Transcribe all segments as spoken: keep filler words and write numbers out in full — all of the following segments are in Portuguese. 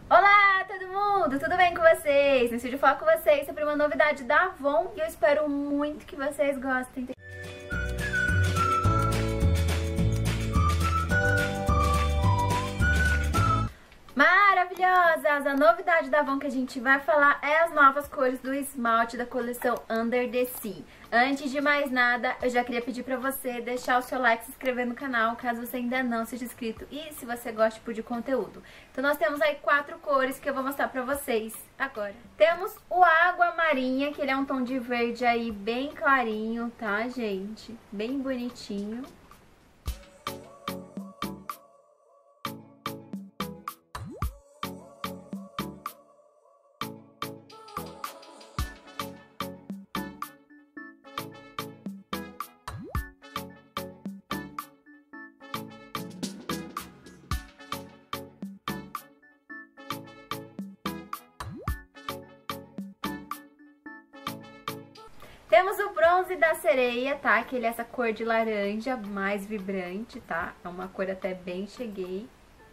Olá, todo mundo! Tudo bem com vocês? Nesse vídeo eu falo com vocês sobre uma novidade da Avon e eu espero muito que vocês gostem. Maravilhosas! A novidade da Avon que a gente vai falar é as novas cores do esmalte da coleção Under the Sea. Antes de mais nada, eu já queria pedir pra você deixar o seu like e se inscrever no canal, caso você ainda não seja inscrito e se você gosta tipo de conteúdo. Então nós temos aí quatro cores que eu vou mostrar pra vocês agora. Temos o Água Marinha, que ele é um tom de verde aí bem clarinho, tá, gente? Bem bonitinho. Temos o Bronze da Sereia, tá? Que ele é essa cor de laranja mais vibrante, tá? É uma cor até bem cheguei.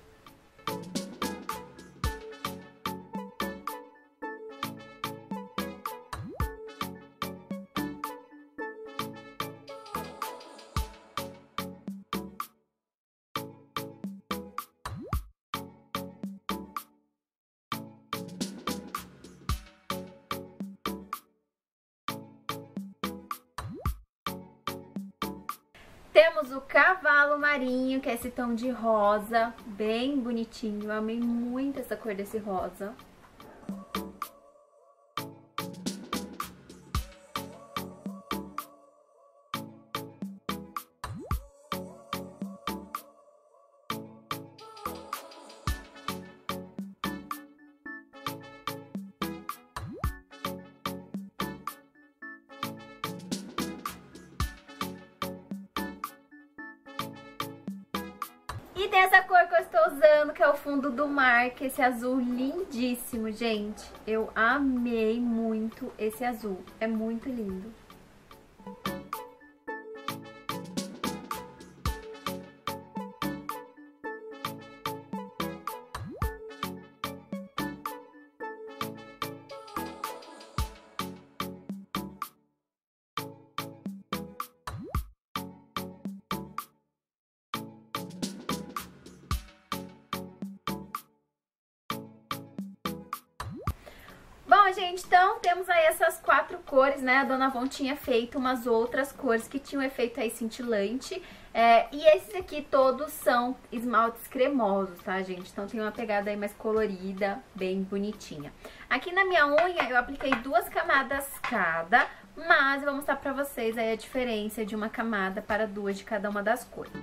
Temos o Cavalo Marinho, que é esse tom de rosa, bem bonitinho. Eu amei muito essa cor desse rosa. E tem essa cor que eu estou usando, que é o fundo do mar, que é esse azul lindíssimo, gente. Eu amei muito esse azul, é muito lindo. Bom, gente, então temos aí essas quatro cores, né? A Dona Avon tinha feito umas outras cores que tinham efeito aí cintilante. É, e esses aqui todos são esmaltes cremosos, tá, gente? Então tem uma pegada aí mais colorida, bem bonitinha. Aqui na minha unha eu apliquei duas camadas cada, mas eu vou mostrar pra vocês aí a diferença de uma camada para duas de cada uma das cores.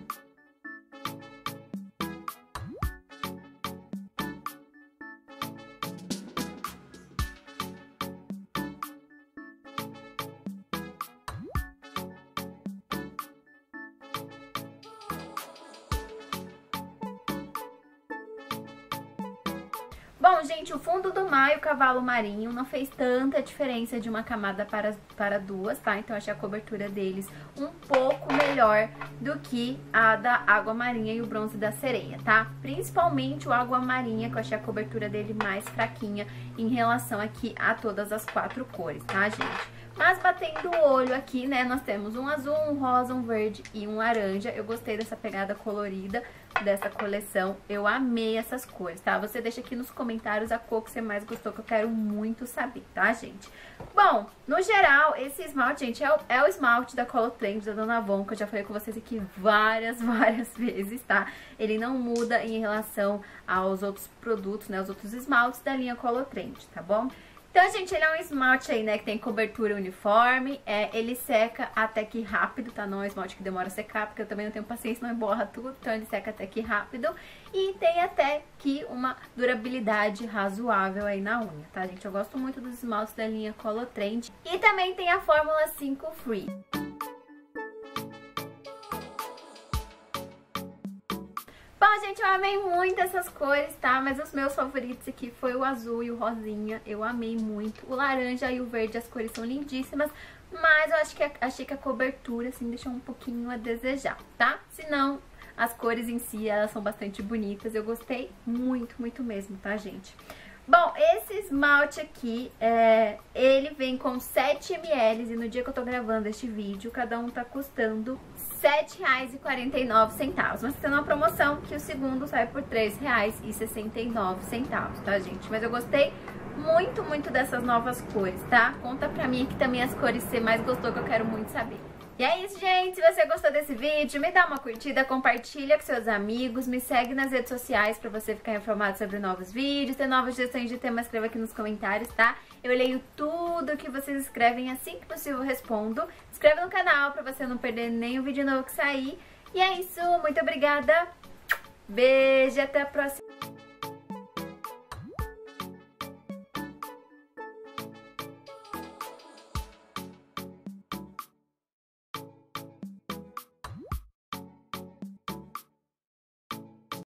Bom, gente, o fundo do mar e o Cavalo Marinho não fez tanta diferença de uma camada para, para duas, tá? Então, eu achei a cobertura deles um pouco melhor do que a da Água Marinha e o Bronze da Sereia, tá? Principalmente o Água Marinha, que eu achei a cobertura dele mais fraquinha em relação aqui a todas as quatro cores, tá, gente? Mas batendo o olho aqui, né, nós temos um azul, um rosa, um verde e um laranja. Eu gostei dessa pegada colorida dessa coleção. Eu amei essas cores, tá? Você deixa aqui nos comentários a cor que você mais gostou, que eu quero muito saber, tá, gente? Bom, no geral, esse esmalte, gente, é o, é o esmalte da Color Trend da Dona Avon, que eu já falei com vocês aqui várias, várias vezes, tá? Ele não muda em relação aos outros produtos, né, os outros esmaltes da linha Color Trend, tá bom? Então, gente, ele é um esmalte aí, né, que tem cobertura uniforme, é, ele seca até que rápido, tá? Não é um esmalte que demora a secar, porque eu também não tenho paciência, não emborra tudo, então ele seca até que rápido. E tem até que uma durabilidade razoável aí na unha, tá, gente? Eu gosto muito dos esmaltes da linha Color Trend. E também tem a Fórmula cinco Free. Bom, gente, eu amei muito essas cores, tá? Mas os meus favoritos aqui foi o azul e o rosinha. Eu amei muito. O laranja e o verde, as cores são lindíssimas. Mas eu acho que a, achei que a cobertura, assim, deixou um pouquinho a desejar, tá? Se não, as cores em si, elas são bastante bonitas. Eu gostei muito, muito mesmo, tá, gente? Bom, esse esmalte aqui, é, ele vem com sete mililitros e no dia que eu tô gravando este vídeo, cada um tá custando sete reais e quarenta e nove centavos. Mas tem uma promoção que o segundo sai por três reais e sessenta e nove centavos, tá, gente? Mas eu gostei muito, muito dessas novas cores, tá? Conta pra mim aqui também as cores que você mais gostou, que eu quero muito saber. E é isso, gente. Se você gostou desse vídeo, me dá uma curtida, compartilha com seus amigos, me segue nas redes sociais pra você ficar informado sobre novos vídeos, ter novas sugestões de tema, escreva aqui nos comentários, tá? Eu leio tudo que vocês escrevem, assim que possível eu respondo. Se inscreve no canal pra você não perder nenhum vídeo novo que sair. E é isso, muito obrigada, beijo e até a próxima.